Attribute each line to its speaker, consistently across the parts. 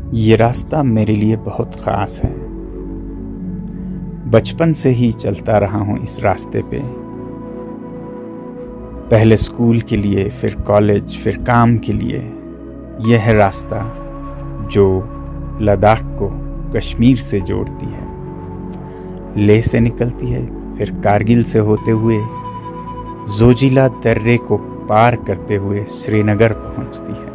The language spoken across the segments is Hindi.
Speaker 1: ये रास्ता मेरे लिए बहुत ख़ास है। बचपन से ही चलता रहा हूँ इस रास्ते पे। पहले स्कूल के लिए, फिर कॉलेज, फिर काम के लिए। यह है रास्ता जो लद्दाख को कश्मीर से जोड़ती है। लेह से निकलती है, फिर कारगिल से होते हुए जोजिला दर्रे को पार करते हुए श्रीनगर पहुंचती है।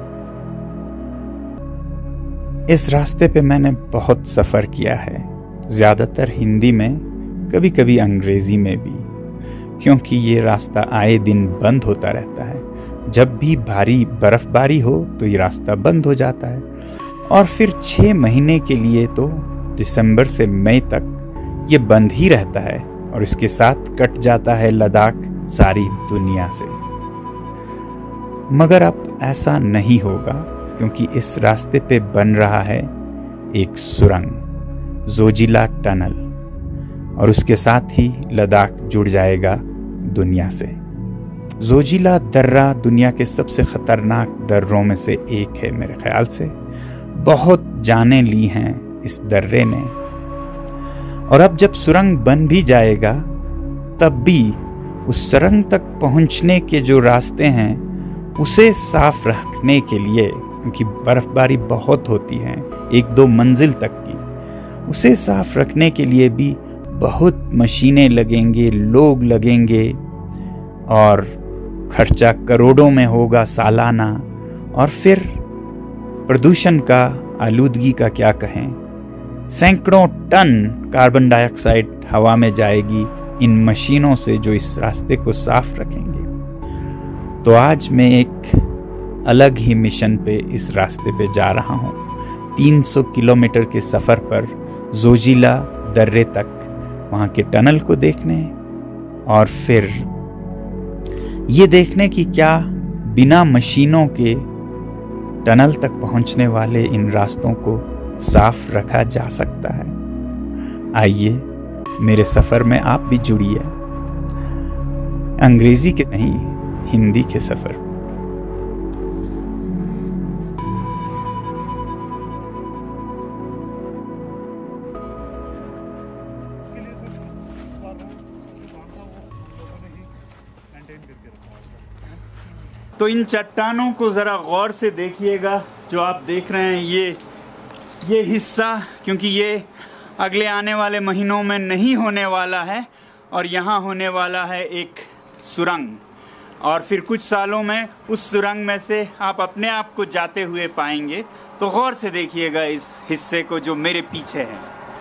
Speaker 1: इस रास्ते पे मैंने बहुत सफ़र किया है, ज़्यादातर हिंदी में, कभी कभी अंग्रेज़ी में भी, क्योंकि ये रास्ता आए दिन बंद होता रहता है। जब भी भारी बर्फ़बारी हो तो ये रास्ता बंद हो जाता है, और फिर 6 महीने के लिए तो दिसंबर से मई तक ये बंद ही रहता है, और इसके साथ कट जाता है लद्दाख सारी दुनिया से। मगर अब ऐसा नहीं होगा, क्योंकि इस रास्ते पे बन रहा है एक सुरंग, जोजिला टनल, और उसके साथ ही लद्दाख जुड़ जाएगा दुनिया से। जोजिला दर्रा दुनिया के सबसे खतरनाक दर्रों में से एक है मेरे ख्याल से। बहुत जानें ली हैं इस दर्रे ने, और अब जब सुरंग बन भी जाएगा तब भी उस सुरंग तक पहुंचने के जो रास्ते हैं उसे साफ रखने के लिए, क्योंकि बर्फबारी बहुत होती है 1-2 मंजिल तक की, उसे साफ रखने के लिए भी बहुत मशीनें लगेंगे, लोग लगेंगे, और खर्चा करोड़ों में होगा सालाना। और फिर प्रदूषण का, आलूदगी का क्या कहें, सैकड़ों टन कार्बन डाइऑक्साइड हवा में जाएगी इन मशीनों से जो इस रास्ते को साफ रखेंगे। तो आज मैं एक अलग ही मिशन पे इस रास्ते पे जा रहा हूँ, 300 किलोमीटर के सफ़र पर जोजिला दर्रे तक, वहाँ के टनल को देखने, और फिर ये देखने की क्या बिना मशीनों के टनल तक पहुँचने वाले इन रास्तों को साफ रखा जा सकता है। आइए मेरे सफ़र में आप भी जुड़िए, अंग्रेज़ी के नहीं, हिंदी के सफ़र।
Speaker 2: तो इन चट्टानों को ज़रा गौर से देखिएगा, जो आप देख रहे हैं ये हिस्सा, क्योंकि ये अगले आने वाले महीनों में नहीं होने वाला है, और यहाँ होने वाला है एक सुरंग, और फिर कुछ सालों में उस सुरंग में से आप अपने आप को जाते हुए पाएंगे। तो गौर से देखिएगा इस हिस्से को जो मेरे पीछे है।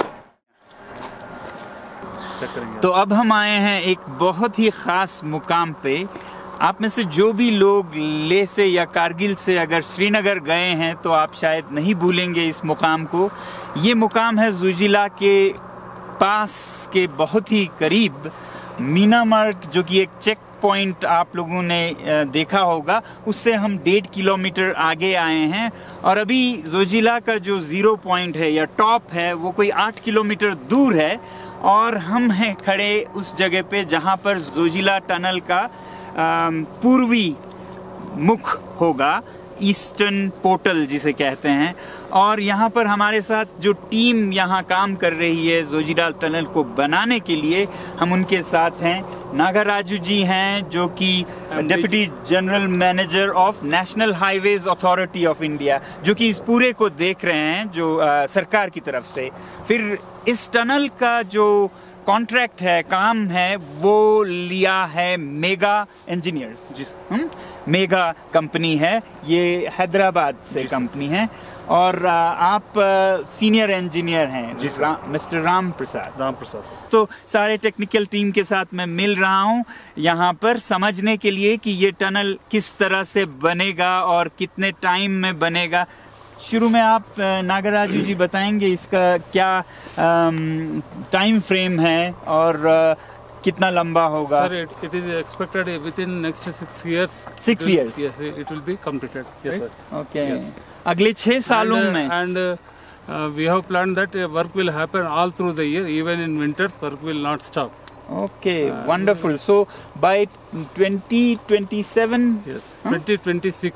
Speaker 2: तो अब हम आए हैं एक बहुत ही ख़ास मुकाम पे। आप में से जो भी लोग लेह से या कारगिल से अगर श्रीनगर गए हैं तो आप शायद नहीं भूलेंगे इस मुकाम को। ये मुकाम है जोजिला के पास के बहुत ही करीब मीनामार्ग, जो कि एक चेक पॉइंट आप लोगों ने देखा होगा, उससे हम 1.5 किलोमीटर आगे आए हैं। और अभी जोजिला का जो 0 पॉइंट है या टॉप है वो कोई 8 किलोमीटर दूर है, और हम हैं खड़े उस जगह पे जहाँ पर जोजिला टनल का पूर्वी मुख होगा, ईस्टर्न पोर्टल जिसे कहते हैं। और यहाँ पर हमारे साथ जो टीम यहाँ काम कर रही है जोजिला टनल को बनाने के लिए, हम उनके साथ हैं। नागराजू जी हैं जो कि deputy general manager of national highways authority of India, जो कि इस पूरे को देख रहे हैं जो सरकार की तरफ से। फिर इस टनल का जो कॉन्ट्रैक्ट है, काम है, वो लिया है मेगा इंजीनियर्स, मेगा कंपनी है, ये हैदराबाद से कंपनी है। और आप सीनियर इंजीनियर हैं मिस्टर राम प्रसाद सर। तो सारे टेक्निकल टीम के साथ मैं मिल रहा हूँ यहाँ पर समझने के लिए कि ये टनल किस तरह से बनेगा और कितने टाइम में बनेगा। शुरू में आप नागराजू जी बताएंगे इसका क्या टाइम फ्रेम है और कितना लंबा होगा?
Speaker 3: Sir, it is expected within next 6 years.
Speaker 2: 6 years?
Speaker 3: Yes, it will be completed. Yes, sir.
Speaker 2: Okay.
Speaker 3: Yes.
Speaker 2: अगले 6 सालों में.
Speaker 3: And we have planned that work will happen all through the year, even in winters, work will not stop.
Speaker 2: Okay, wonderful. So by 2027.
Speaker 3: Yes, 2026.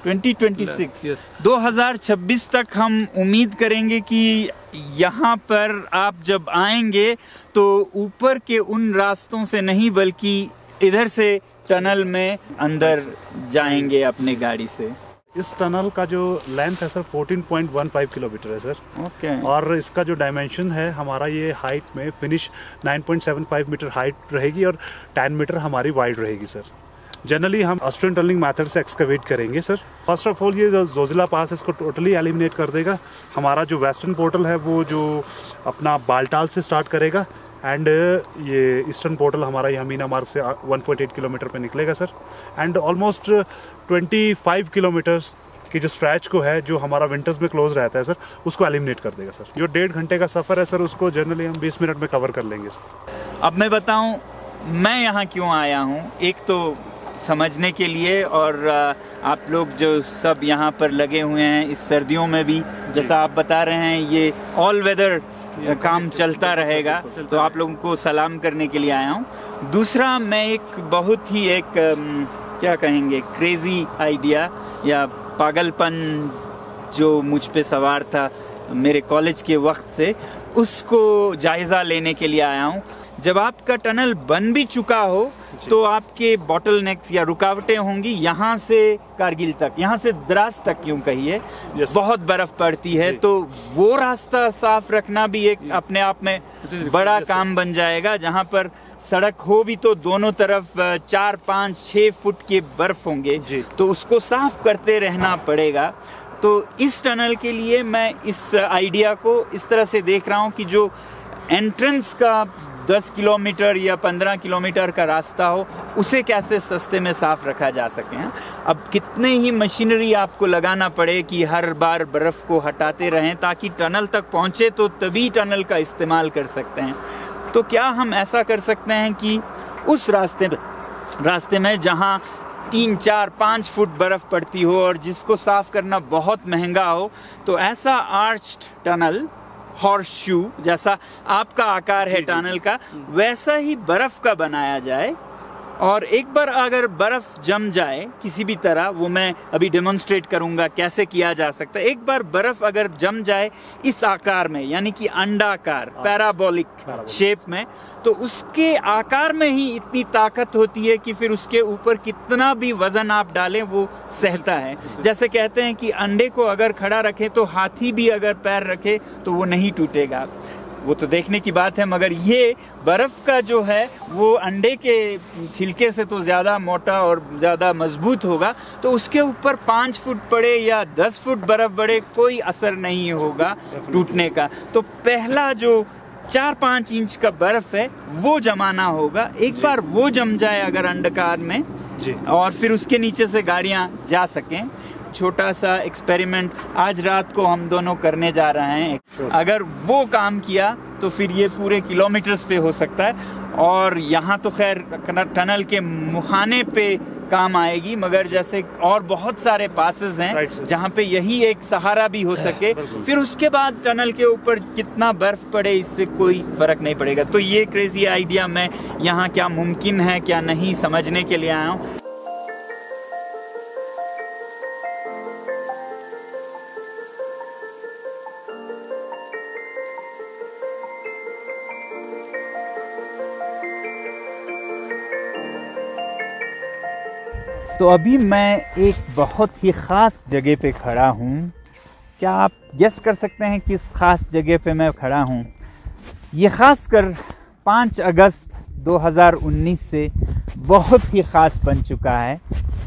Speaker 2: 2026
Speaker 3: Yes.
Speaker 2: 2026 तक हम उम्मीद करेंगे कि यहाँ पर आप जब आएंगे तो ऊपर के उन रास्तों से नहीं बल्कि इधर से टनल में अंदर जाएंगे अपने गाड़ी से।
Speaker 4: इस टनल का जो लेंथ है सर 14.15 किलोमीटर है सर।
Speaker 2: ओके।
Speaker 4: और इसका जो डायमेंशन है हमारा, ये हाइट में फिनिश 9.75 मीटर हाइट रहेगी और 10 मीटर हमारी वाइड रहेगी सर। जनरली हम ऑस्ट्रियन टनलिंग मेथड से एक्सकवेट करेंगे सर। फर्स्ट ऑफ ऑल ये जो जोजिला पास है इसको टोटली एलिमिनेट कर देगा। हमारा जो वेस्टर्न पोर्टल है वो जो अपना बालटाल से स्टार्ट करेगा एंड ये ईस्टर्न पोर्टल हमारा यहाँ मीना मार्ग से 1.8 किलोमीटर पे निकलेगा सर। एंड ऑलमोस्ट 25 किलोमीटर्स की जो स्ट्रैच को है जो हमारा विंटर्स में क्लोज रहता है सर, उसको एलिमिनेट कर देगा सर। जो 1.5 घंटे का सफ़र है सर उसको जनरली हम 20 मिनट में कवर कर लेंगे सर।
Speaker 2: अब मैं बताऊं मैं यहाँ क्यों आया हूँ। एक तो समझने के लिए, और आप लोग जो सब यहाँ पर लगे हुए हैं इस सर्दियों में भी, जैसा आप बता रहे हैं ये ऑल वेदर काम चलता रहेगा, तो आप लोगों को सलाम करने के लिए आया हूँ। दूसरा, मैं एक बहुत ही एक क्या कहेंगे क्रेजी आइडिया या पागलपन जो मुझ पे सवार था मेरे कॉलेज के वक्त से, उसको जायज़ा लेने के लिए आया हूँ। जब आपका टनल बन भी चुका हो तो आपके बॉटल नेक्स या रुकावटें होंगी यहाँ से कारगिल तक, यहाँ से द्रास तक यूं कहिए। बहुत बर्फ पड़ती है, तो वो रास्ता साफ रखना भी एक अपने आप में बड़ा काम बन जाएगा। जहाँ पर सड़क हो भी तो दोनों तरफ 4, 5, 6 फुट के बर्फ होंगे, तो उसको साफ करते रहना पड़ेगा। तो इस टनल के लिए मैं इस आइडिया को इस तरह से देख रहा हूँ कि जो एंट्रेंस का 10 किलोमीटर या 15 किलोमीटर का रास्ता हो, उसे कैसे सस्ते में साफ रखा जा सके। अब कितने ही मशीनरी आपको लगाना पड़े कि हर बार बर्फ को हटाते रहें ताकि टनल तक पहुंचे, तो तभी टनल का इस्तेमाल कर सकते हैं। तो क्या हम ऐसा कर सकते हैं कि उस रास्ते में जहां 3, 4, 5 फुट बर्फ पड़ती हो और जिसको साफ करना बहुत महंगा हो, तो ऐसा आर्च्ड टनल, हॉर्स शू जैसा आपका आकार है टनल का, वैसा ही बर्फ का बनाया जाए। और एक बार अगर बर्फ जम जाए किसी भी तरह, वो मैं अभी डेमोन्स्ट्रेट करूंगा कैसे किया जा सकता है। एक बार बर्फ अगर जम जाए इस आकार में, यानी कि अंडाकार पैराबोलिक शेप में, तो उसके आकार में ही इतनी ताकत होती है कि फिर उसके ऊपर कितना भी वजन आप डालें वो सहता है। जैसे कहते हैं कि अंडे को अगर खड़ा रखें तो हाथी भी अगर पैर रखे तो वो नहीं टूटेगा। वो तो देखने की बात है, मगर ये बर्फ का जो है वो अंडे के छिलके से तो ज़्यादा मोटा और ज़्यादा मजबूत होगा, तो उसके ऊपर 5 फुट पड़े या 10 फुट बर्फ पड़े कोई असर नहीं होगा टूटने का। तो पहला जो 4-5 इंच का बर्फ है वो जमाना होगा। एक बार वो जम जाए अगर अंडकार में, और फिर उसके नीचे से गाड़ियाँ जा सकें। छोटा सा एक्सपेरिमेंट आज रात को हम दोनों करने जा रहे हैं। अगर वो काम किया तो फिर ये पूरे किलोमीटर्स पे हो सकता है। और यहाँ तो खैर टनल के मुहाने पे काम आएगी, मगर जैसे और बहुत सारे पासेस हैं जहाँ पे यही एक सहारा भी हो सके। फिर उसके बाद टनल के ऊपर कितना बर्फ पड़े इससे कोई फर्क नहीं पड़ेगा। तो ये क्रेजी आइडिया मैं यहाँ क्या मुमकिन है क्या नहीं समझने के लिए आया हूँ। तो अभी मैं एक बहुत ही ख़ास जगह पे खड़ा हूँ। क्या आप गेस कर सकते हैं किस ख़ास जगह पे मैं खड़ा हूँ? ये ख़ास कर 5 अगस्त 2019 से बहुत ही ख़ास बन चुका है।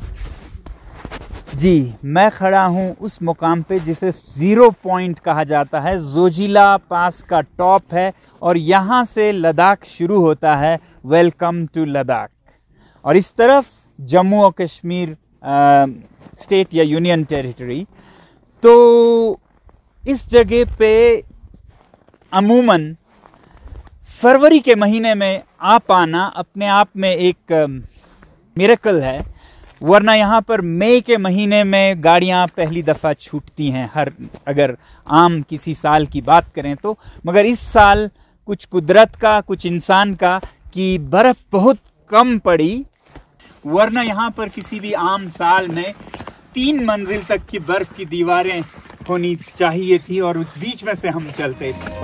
Speaker 2: जी, मैं खड़ा हूँ उस मुकाम पे जिसे 0 पॉइंट कहा जाता है। जोजिला पास का टॉप है और यहाँ से लद्दाख शुरू होता है। Welcome to Ladakh. और इस तरफ जम्मू और कश्मीर स्टेट या यूनियन टेरिटरी। तो इस जगह पे अमूमन फरवरी के महीने में आ पाना अपने आप में एक मिरेकल है, वरना यहाँ पर मई के महीने में गाड़ियाँ पहली दफ़ा छूटती हैं हर, अगर आम किसी साल की बात करें तो। मगर इस साल कुछ कुदरत का कुछ इंसान का कि बर्फ़ बहुत कम पड़ी, वरना यहाँ पर किसी भी आम साल में 3 मंजिल तक की बर्फ की दीवारें होनी चाहिए थी और उस बीच में से हम चलते थे।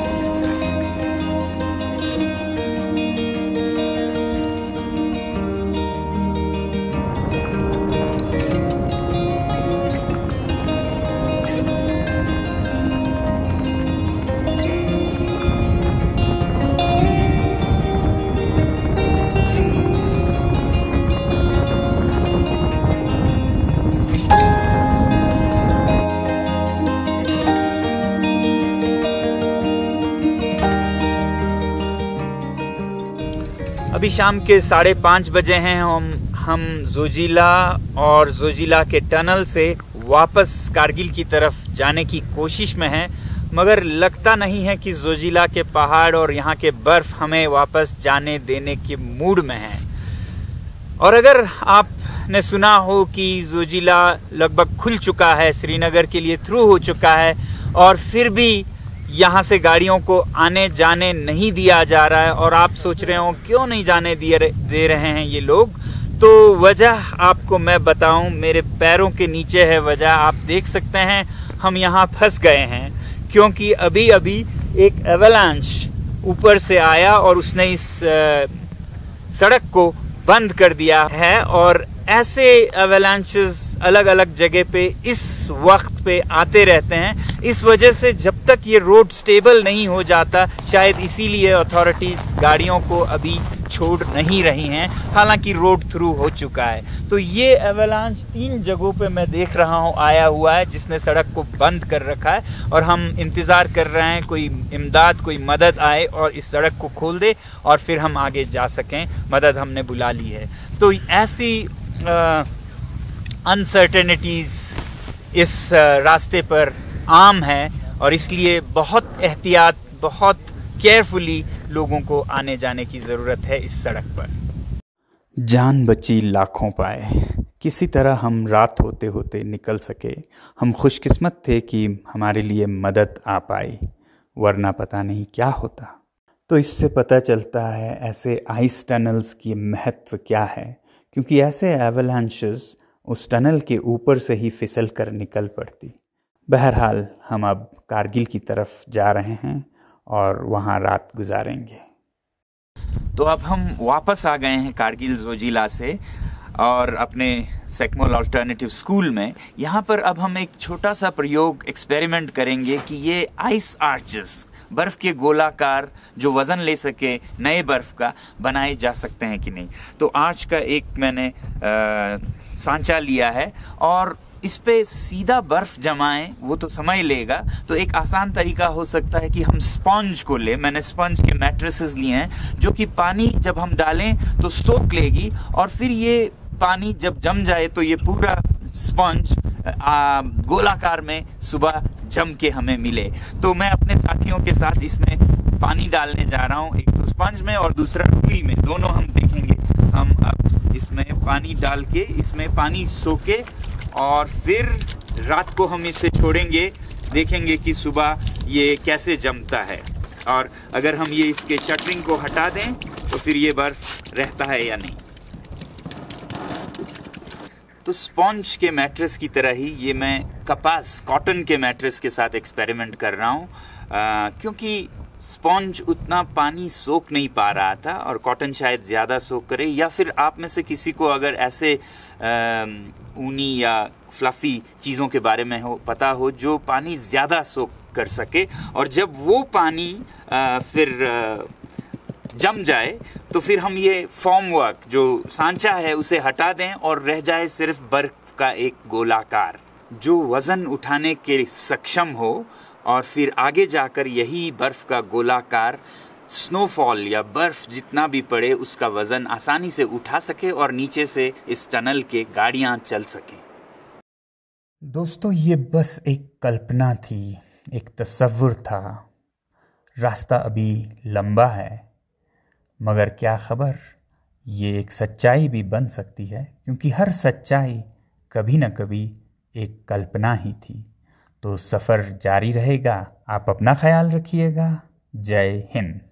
Speaker 2: अभी शाम के 5:30 बजे हैं। हम जोजिला और जोजिला के टनल से वापस कारगिल की तरफ जाने की कोशिश में हैं, मगर लगता नहीं है कि जोजिला के पहाड़ और यहाँ के बर्फ हमें वापस जाने देने के मूड में हैं। और अगर आपने सुना हो कि जोजिला लगभग खुल चुका है, श्रीनगर के लिए थ्रू हो चुका है, और फिर भी यहाँ से गाड़ियों को आने जाने नहीं दिया जा रहा है, और आप सोच रहे हो क्यों नहीं जाने दे रहे हैं ये लोग, तो वजह आपको मैं बताऊं, मेरे पैरों के नीचे है वजह। आप देख सकते हैं हम यहाँ फंस गए हैं, क्योंकि अभी अभी एक एवलांच ऊपर से आया और उसने इस सड़क को बंद कर दिया है। और ऐसे एवलांचेस अलग अलग जगह पे इस वक्त पे आते रहते हैं। इस वजह से जब तक ये रोड स्टेबल नहीं हो जाता, शायद इसीलिए अथॉरिटीज गाड़ियों को अभी छोड़ नहीं रही हैं, हालांकि रोड थ्रू हो चुका है। तो ये एवलांच 3 जगहों पे मैं देख रहा हूँ आया हुआ है, जिसने सड़क को बंद कर रखा है, और हम इंतज़ार कर रहे हैं कोई इमदाद, कोई मदद आए और इस सड़क को खोल दे और फिर हम आगे जा सकें। मदद हमने बुला ली है। तो ऐसी अनसर्टेनिटीज इस रास्ते पर आम है, और इसलिए बहुत एहतियात, बहुत केयरफुली लोगों को आने जाने की ज़रूरत है इस सड़क पर।
Speaker 1: जान बची लाखों पाए, किसी तरह हम रात होते होते निकल सके। हम खुशकिस्मत थे कि हमारे लिए मदद आ पाई, वरना पता नहीं क्या होता। तो इससे पता चलता है ऐसे आइस टनल्स की महत्व क्या है, क्योंकि ऐसे एवलांचेस उस टनल के ऊपर से ही फिसल कर निकल पड़ती। बहरहाल हम अब कारगिल की तरफ जा रहे हैं और वहाँ रात गुजारेंगे।
Speaker 2: तो अब हम वापस आ गए हैं कारगिल जोजिला से और अपने सेकमोल अल्टरनेटिव स्कूल में। यहाँ पर अब हम एक छोटा सा प्रयोग, एक्सपेरिमेंट करेंगे कि ये आइस आर्चेस, बर्फ के गोलाकार जो वजन ले सके नए बर्फ का, बनाए जा सकते हैं कि नहीं। तो आर्च का एक मैंने सांचा लिया है और इस पे सीधा बर्फ जमाएं, वो तो समय लेगा। तो एक आसान तरीका हो सकता है कि हम स्पंज को ले। मैंने स्पंज के मैट्रेसेस लिए हैं जो कि पानी जब हम डालें तो सोख लेगी, और फिर ये पानी जब जम जाए तो ये पूरा स्पंज गोलाकार में सुबह जम के हमें मिले। तो मैं अपने साथियों के साथ इसमें पानी डालने जा रहा हूँ, एक तो स्पंज में और दूसरा रुई में, दोनों हम देखेंगे। हम अब इसमें पानी डाल के इसमें पानी सोखे और फिर रात को हम इसे छोड़ेंगे, देखेंगे कि सुबह ये कैसे जमता है, और अगर हम ये इसके शटरिंग को हटा दें तो फिर ये बर्फ रहता है या नहीं। तो स्पॉन्ज के मैट्रेस की तरह ही ये मैं कपास, कॉटन के मैट्रेस के साथ एक्सपेरिमेंट कर रहा हूँ, क्योंकि स्पॉन्ज उतना पानी सोख नहीं पा रहा था और कॉटन शायद ज़्यादा सोख करे। या फिर आप में से किसी को अगर ऐसे ऊनी या फ्लफ़ी चीज़ों के बारे में पता हो जो पानी ज़्यादा सोख कर सके, और जब वो पानी फिर जम जाए तो फिर हम ये फॉर्म वर्क जो सांचा है उसे हटा दें और रह जाए सिर्फ बर्फ का एक गोलाकार जो वज़न उठाने के सक्षम हो, और फिर आगे जाकर यही बर्फ का गोलाकार स्नोफॉल या बर्फ जितना भी पड़े उसका वजन आसानी से उठा सके और नीचे से इस टनल के गाड़ियां चल सकें।
Speaker 1: दोस्तों, ये बस एक कल्पना थी, एक तसव्वुर था। रास्ता अभी लंबा है, मगर क्या खबर, ये एक सच्चाई भी बन सकती है, क्योंकि हर सच्चाई कभी न कभी एक कल्पना ही थी। तो सफ़र जारी रहेगा। आप अपना ख्याल रखिएगा। जय हिंद।